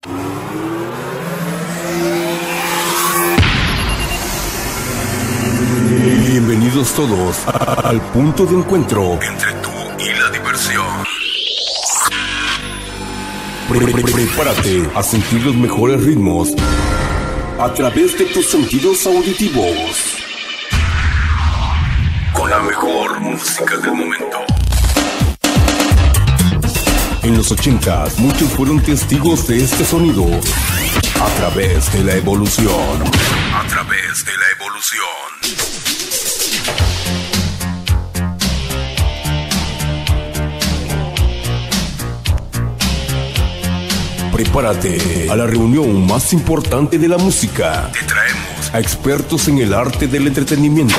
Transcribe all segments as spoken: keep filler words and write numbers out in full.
Bienvenidos todos a- al punto de encuentro entre tú y la diversión. Pre- pre- pre- Prepárate a sentir los mejores ritmos a través de tus sentidos auditivos. Con la mejor música del momento. En los ochentas, muchos fueron testigos de este sonido. A través de la evolución. A través de la evolución. Prepárate a la reunión más importante de la música. Te traemos a expertos en el arte del entretenimiento.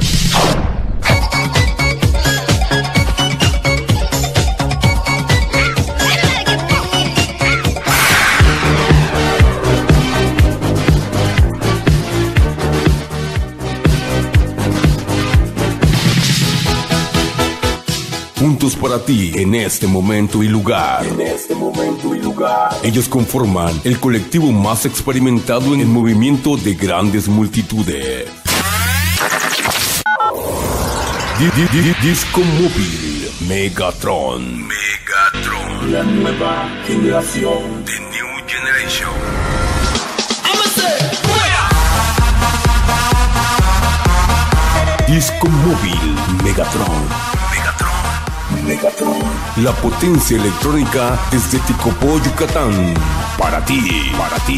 Juntos para ti en este momento y lugar. En este momento y lugar. Ellos conforman el colectivo más experimentado en el movimiento de grandes multitudes. Di- di- di- Disco móvil Megatron. Megatron. La nueva generación. The New Generation. Disco móvil Megatron. Megatron. La potencia electrónica desde Ticopó, Yucatán. Para ti, para ti.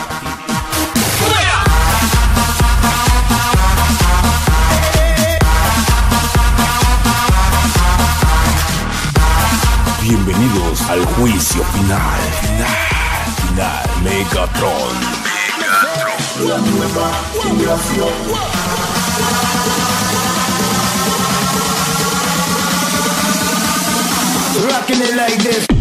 Bienvenidos al juicio final. Final, final. Megatron. Megatron. La nueva generación. Rocking it like this.